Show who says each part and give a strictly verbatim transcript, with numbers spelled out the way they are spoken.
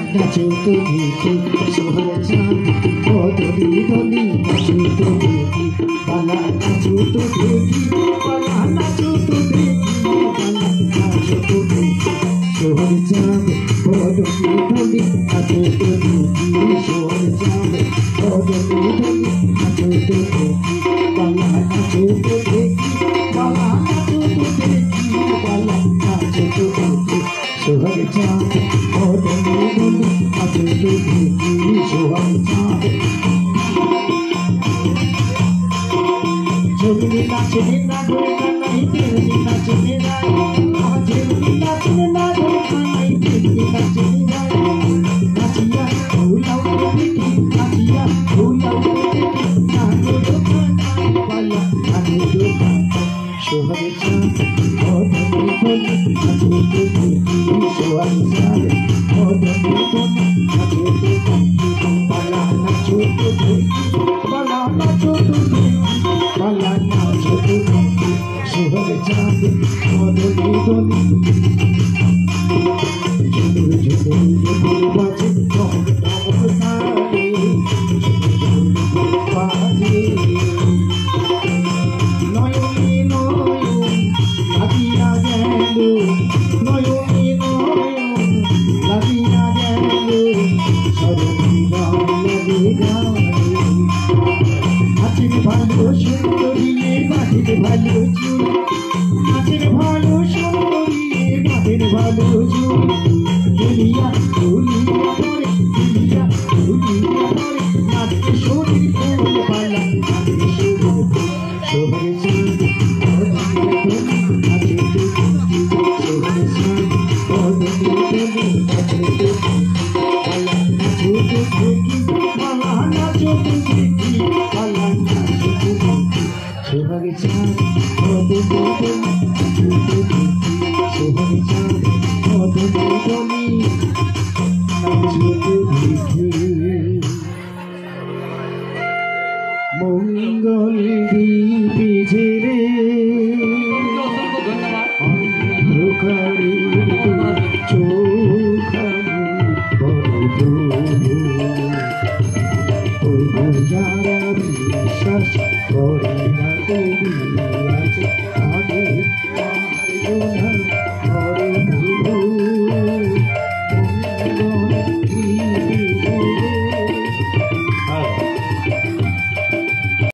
Speaker 1: নাচো তুমি সোহর চাঁদ বদলি দলি নাচো তো দেখি বালা নাচো তো দেখি বালা নাচো তো দেখি বালা নাচো তো দেখি সোহর চাঁদ বদলি দলি নাচো তো দেখি সোহর চাঁদ বদলি দলি নাচো তো দেখি বালা নাচো তো দেখি বালা নাচো তো দেখি বালা নাচো তো দেখি সোহর চাঁদ বদলি দলি নাচো তো দেখি সোহর চাঁদ झुमरी नाचने ना ढोलना नहीं तेरी नाचने ना हाँ झुमरी नाचने ना ढोलना नहीं तेरी नाचने ना नाचिया भूला उठेगी नाचिया भूला उठेगी नाचो तो खाना वाला नाचो तो खाना सोहर चाँद बदली दली नाचो तो देखी सोहर चाँद बदली दली नाचो तो देखी वाला नाचो तो देखी वाला नाचो तो देखी वाला नाचो तो देखी सोहर चाँद बदली दली झुमुर झुमुर झुमुर बाजे डम डम तारे झुमुर बाजे नयने नयन লাগিয়া গেল নয়নে নয়ন লাগিয়া গেল সরবি গান লাগে গান হাতের ভালো সুন্দরী মাটির ভালো চুল হাতের ভালো সুন্দরী মাটির ভালো চুল জুলিয়া জুলিয়া পরে জুলিয়া জুলিয়া পরে নাচতে শরীর ফুল পালা নাচতে শরীর সোহর চাঁদ বদলি দলি नाचो तो देखी बाला नाचो तो देखी बाला नाचो तो देखी सोहर चाँद बदली दली नाचो तो देखी सोहर चाँद बदली दली नाचो तो देखी मंगल दीपे झेरे अंधकारे যারা বিশ্বাস করে না তুমি আছে আগে